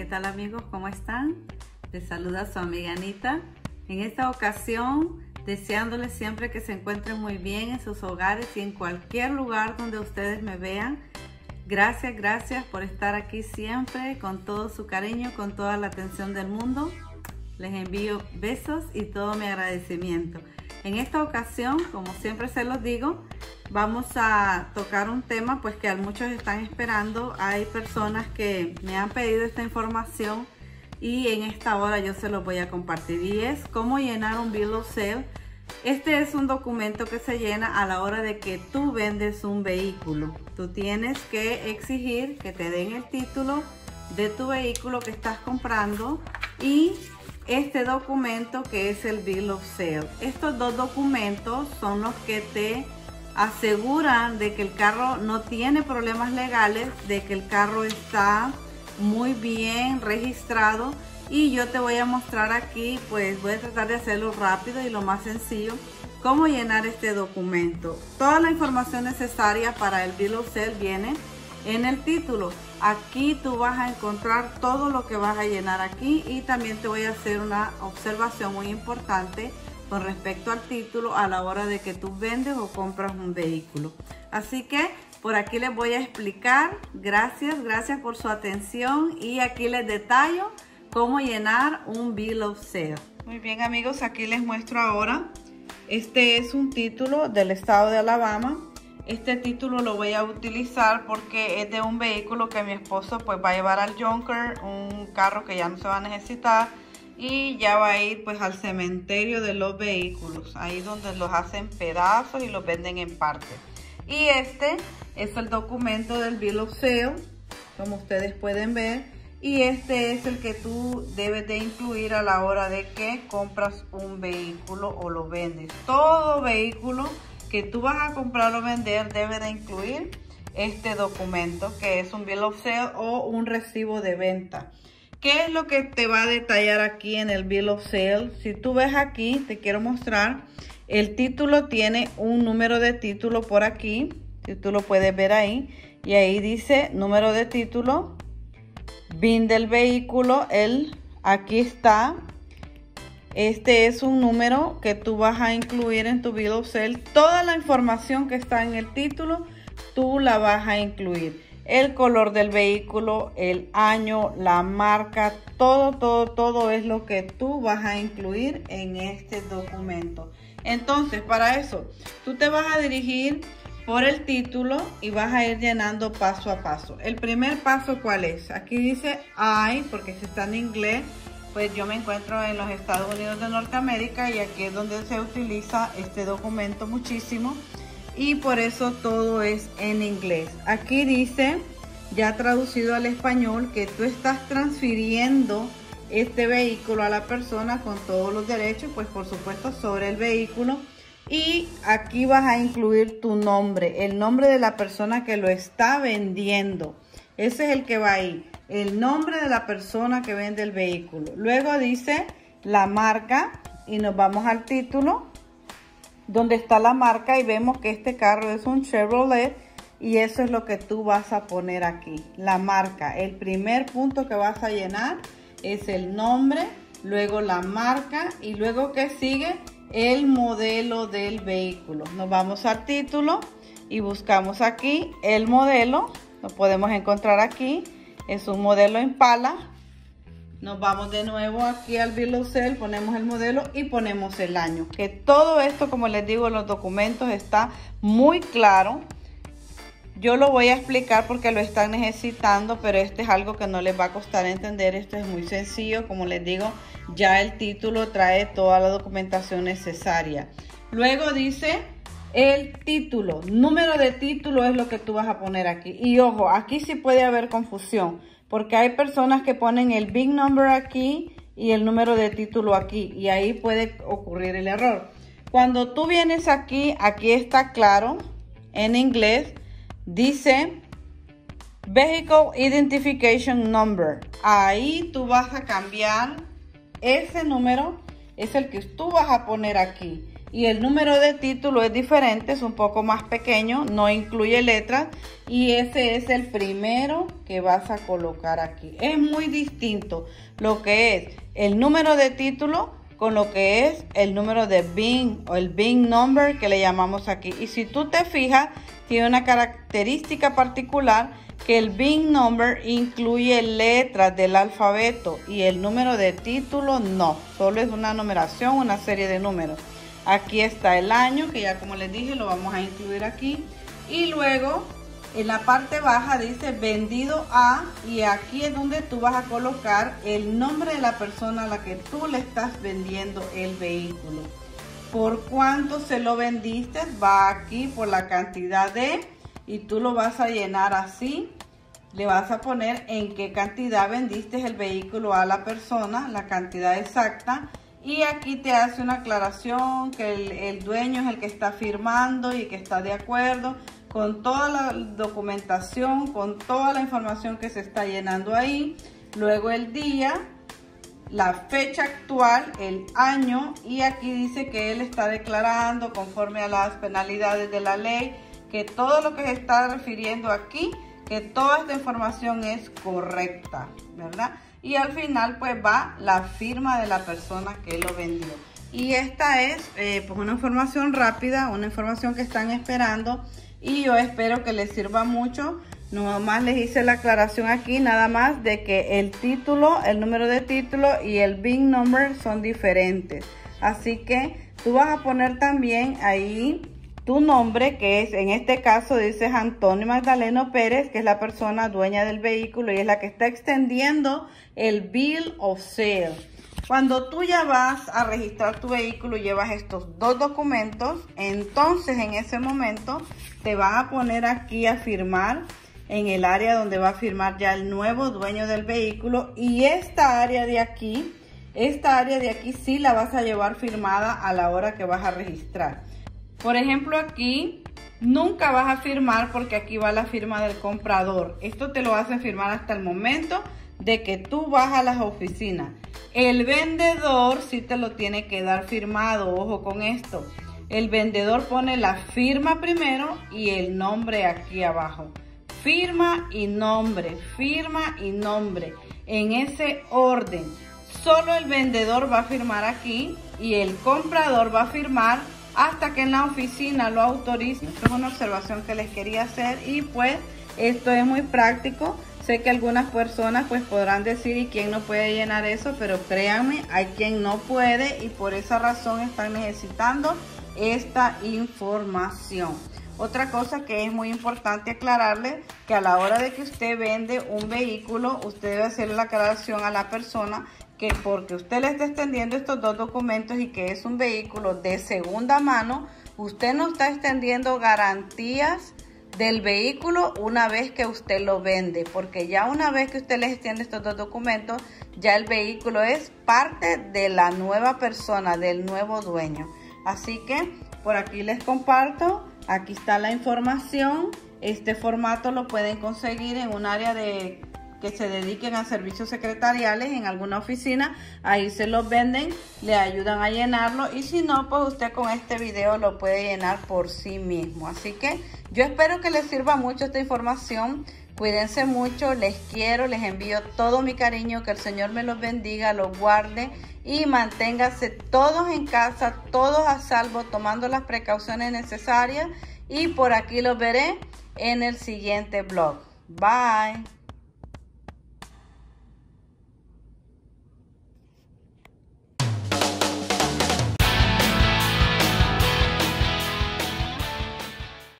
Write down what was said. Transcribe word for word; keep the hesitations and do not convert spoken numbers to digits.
tal amigos? ¿Cómo están? Les saluda su amiga Anita. En esta ocasión, deseándoles siempre que se encuentren muy bien en sus hogares y en cualquier lugar donde ustedes me vean. Gracias, gracias por estar aquí siempre con todo su cariño, con toda la atención del mundo. Les envío besos y todo mi agradecimiento. En esta ocasión, como siempre se los digo, vamos a tocar un tema pues que a muchos están esperando. Hay personas que me han pedido esta información y en esta hora yo se los voy a compartir, y es cómo llenar un bill of sale. Este es un documento que se llena a la hora de que tú vendes un vehículo. Tú tienes que exigir que te den el título de tu vehículo que estás comprando y este documento que es el bill of sale. Estos dos documentos son los que te aseguran de que el carro no tiene problemas legales, de que el carro está muy bien registrado. Y yo te voy a mostrar aquí, pues voy a tratar de hacerlo rápido y lo más sencillo, cómo llenar este documento. Toda la información necesaria para el bill of sale viene en el título. Aquí tú vas a encontrar todo lo que vas a llenar aquí, y también te voy a hacer una observación muy importante con respecto al título a la hora de que tú vendes o compras un vehículo. Así que por aquí les voy a explicar. Gracias, gracias por su atención, y aquí les detallo cómo llenar un bill of sale. Muy bien amigos, aquí les muestro ahora. Este es un título del estado de Alabama. Este título lo voy a utilizar porque es de un vehículo que mi esposo pues va a llevar al junker, un carro que ya no se va a necesitar, y ya va a ir pues al cementerio de los vehículos, ahí donde los hacen pedazos y los venden en partes. Y este es el documento del bill of sale, como ustedes pueden ver. Y este es el que tú debes de incluir a la hora de que compras un vehículo o lo vendes. Todo vehículo que tú vas a comprar o vender debe de incluir este documento, que es un bill of sale o un recibo de venta. ¿Qué es lo que te va a detallar aquí en el bill of sale? Si tú ves aquí, te quiero mostrar, el título tiene un número de título por aquí, si tú lo puedes ver ahí, y ahí dice número de título, V I N del vehículo, el, aquí está. Este es un número que tú vas a incluir en tu bill of sale. Toda la información que está en el título, tú la vas a incluir. El color del vehículo, el año, la marca, todo, todo, todo es lo que tú vas a incluir en este documento. Entonces, para eso, tú te vas a dirigir por el título y vas a ir llenando paso a paso. El primer paso, ¿cuál es? Aquí dice I, porque si está en inglés, pues yo me encuentro en los Estados Unidos de Norteamérica y aquí es donde se utiliza este documento muchísimo, y por eso todo es en inglés. Aquí dice, ya traducido al español, que tú estás transfiriendo este vehículo a la persona con todos los derechos, pues por supuesto sobre el vehículo. Y aquí vas a incluir tu nombre, el nombre de la persona que lo está vendiendo. Ese es el que va ahí, el nombre de la persona que vende el vehículo. Luego dice la marca y nos vamos al título donde está la marca y vemos que este carro es un Chevrolet, y eso es lo que tú vas a poner aquí, la marca. El primer punto que vas a llenar es el nombre, luego la marca y luego que sigue el modelo del vehículo. Nos vamos al título y buscamos aquí el modelo. Lo podemos encontrar aquí, es un modelo Impala. Nos vamos de nuevo aquí al bill of sale, ponemos el modelo y ponemos el año. Que todo esto, como les digo, en los documentos está muy claro. Yo lo voy a explicar porque lo están necesitando, pero este es algo que no les va a costar entender. Esto es muy sencillo. Como les digo, ya el título trae toda la documentación necesaria. Luego dice el título. Número de título es lo que tú vas a poner aquí. Y ojo, aquí sí puede haber confusión, porque hay personas que ponen el big number aquí y el número de título aquí, y ahí puede ocurrir el error. Cuando tú vienes aquí, aquí está claro en inglés. Dice Vehicle Identification Number. Ahí tú vas a cambiar ese número, es el que tú vas a poner aquí. Y el número de título es diferente, es un poco más pequeño, no incluye letras. Y ese es el primero que vas a colocar aquí. Es muy distinto lo que es el número de título con lo que es el número de B I N o el B I N number que le llamamos aquí. Y si tú te fijas, tiene una característica particular que el B I N number incluye letras del alfabeto y el número de título no. Solo es una numeración, una serie de números. Aquí está el año, que ya como les dije lo vamos a incluir aquí. Y luego en la parte baja dice vendido a, y aquí es donde tú vas a colocar el nombre de la persona a la que tú le estás vendiendo el vehículo. Por cuánto se lo vendiste, va aquí por la cantidad de, y tú lo vas a llenar así. Le vas a poner en qué cantidad vendiste el vehículo a la persona, la cantidad exacta. Y aquí te hace una aclaración que el, el dueño es el que está firmando y que está de acuerdo con toda la documentación, con toda la información que se está llenando ahí. Luego el día, la fecha actual, el año, y aquí dice que él está declarando conforme a las penalidades de la ley que todo lo que se está refiriendo aquí, que toda esta información es correcta, ¿verdad? Y al final pues va la firma de la persona que lo vendió. Y esta es eh, pues una información rápida, una información que están esperando, y yo espero que les sirva mucho. Nomás les hice la aclaración aquí nada más de que el título, el número de título y el B I N number son diferentes. Así que tú vas a poner también ahí tu nombre, que es, en este caso dices Antonio Magdaleno Pérez, que es la persona dueña del vehículo y es la que está extendiendo el bill of sale. Cuando tú ya vas a registrar tu vehículo y llevas estos dos documentos, entonces en ese momento te van a poner aquí a firmar en el área donde va a firmar ya el nuevo dueño del vehículo, y esta área de aquí, esta área de aquí sí la vas a llevar firmada a la hora que vas a registrar. Por ejemplo, aquí nunca vas a firmar porque aquí va la firma del comprador. Esto te lo hacen firmar hasta el momento de que tú vas a las oficinas. El vendedor sí te lo tiene que dar firmado, ojo con esto. El vendedor pone la firma primero y el nombre aquí abajo. Firma y nombre, firma y nombre, en ese orden. Solo el vendedor va a firmar aquí y el comprador va a firmar hasta que en la oficina lo autorice. Esto es una observación que les quería hacer, y pues esto es muy práctico. Sé que algunas personas pues podrán decir, ¿y quién no puede llenar eso? Pero créanme, hay quien no puede, y por esa razón están necesitando esta información. Otra cosa que es muy importante aclararle, que a la hora de que usted vende un vehículo, usted debe hacerle la aclaración a la persona que porque usted le está extendiendo estos dos documentos y que es un vehículo de segunda mano, usted no está extendiendo garantías del vehículo una vez que usted lo vende, porque ya una vez que usted le extiende estos dos documentos, ya el vehículo es parte de la nueva persona, del nuevo dueño. Así que por aquí les comparto, aquí está la información. Este formato lo pueden conseguir en un área de que se dediquen a servicios secretariales en alguna oficina. Ahí se los venden, le ayudan a llenarlo, y si no, pues usted con este video lo puede llenar por sí mismo. Así que yo espero que les sirva mucho esta información. Cuídense mucho, les quiero, les envío todo mi cariño, que el Señor me los bendiga, los guarde, y manténganse todos en casa, todos a salvo, tomando las precauciones necesarias, y por aquí los veré en el siguiente vlog. Bye.